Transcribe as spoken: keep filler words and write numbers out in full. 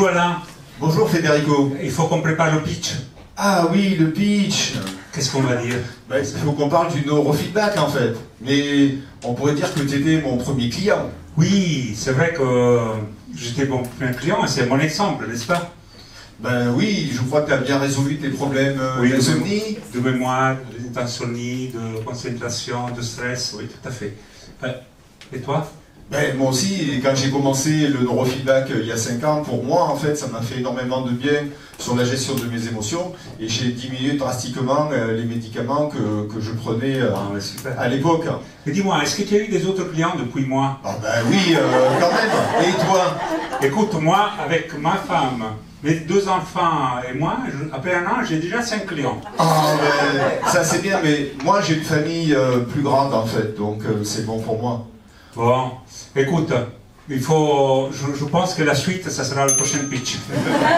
Bonjour Alain. Bonjour Federico. Il faut qu'on prépare le pitch. Ah oui, le pitch. Qu'est-ce qu'on va dire? Ben, il faut qu'on parle du neurofeedback en fait. Mais on pourrait dire que tu étais mon premier client. Oui, c'est vrai que j'étais mon premier client et c'est mon exemple, n'est-ce pas? Ben oui, je crois que tu as bien résolu tes problèmes Oui, d'insomnie. De mémoire, d'insomnie, de concentration, de stress, oui, tout à fait. Et toi? Ben, moi aussi, quand j'ai commencé le neurofeedback il y a cinq ans, pour moi, en fait, ça m'a fait énormément de bien sur la gestion de mes émotions et j'ai diminué drastiquement euh, les médicaments que, que je prenais euh, Ah, ouais, super. à l'époque. Mais dis-moi, est-ce que tu as eu des autres clients depuis moi? Ah ben oui, euh, quand même. Et toi? Écoute, moi, avec ma femme, mes deux enfants et moi, je, après un an, j'ai déjà cinq clients. Ah ben, ça c'est bien, mais moi j'ai une famille euh, plus grande en fait, donc euh, c'est bon pour moi. Bon, écoute, il faut, je, je pense que la suite, ça sera le prochain pitch.